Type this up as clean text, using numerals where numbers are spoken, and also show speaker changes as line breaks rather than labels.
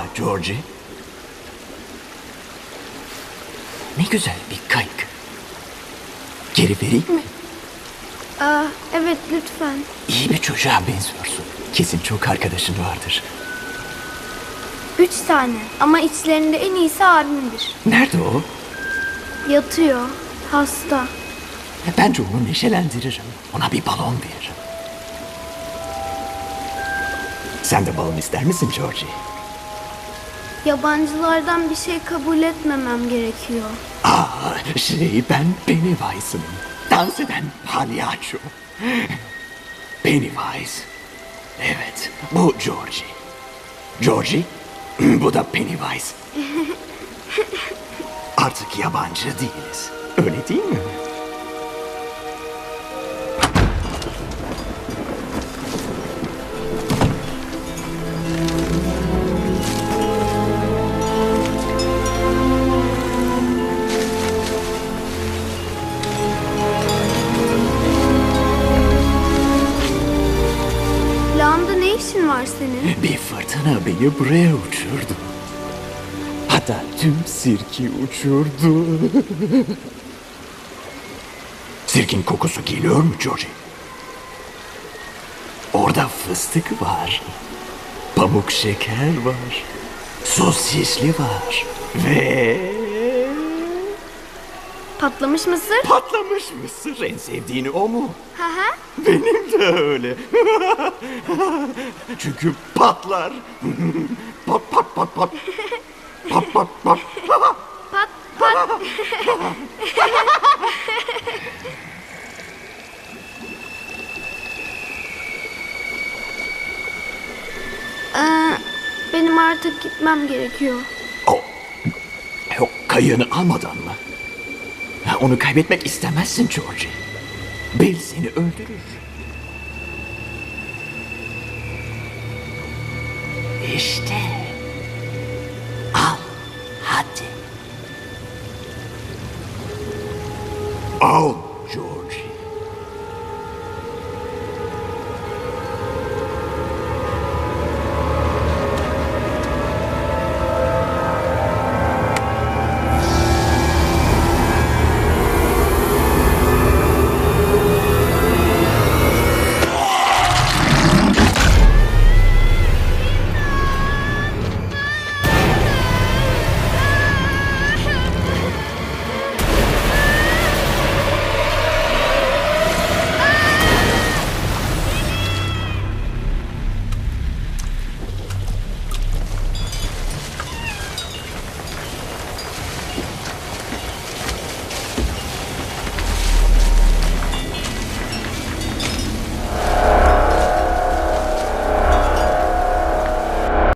Georgie. Ne güzel bir kayık. Geri vereyim mi?
Evet lütfen.
İyi bir çocuğa benziyorsun. Kesin çok arkadaşın vardır.
3 tane ama içlerinde en iyisi abimdir.
Nerede o?
Yatıyor, hasta.
Bence onu neşelendiririm. Ona bir balon veririm. Sen de balon ister misin Georgie?
Yabancılardan bir şey kabul etmemem gerekiyor.
Ben Pennywise'ım. Dans eden palyaço. Pennywise. Evet, bu Georgie. Georgie, bu da Pennywise. Artık yabancı değiliz. Öyle değil mi?
Lağımda ne işin var senin?
Bir fırtına beni buraya uçurdu. Hatta tüm sirki uçurdu. Sirkin kokusu geliyor mu Georgie? Orada fıstık var. Pamuk şeker var. Sosisli var. Ve
Patlamış mısır?
patlamış mısır. En sevdiğini o mu?
Hı hı.
Benim de öyle. Çünkü patlar. Pat pat pat pat. Pat pat pat.
Pat pat. Benim artık gitmem gerekiyor.
O kayığını almadan mı? Onu kaybetmek istemezsin Georgie. Bill seni öldürür. İşte. Al. Hadi. Al.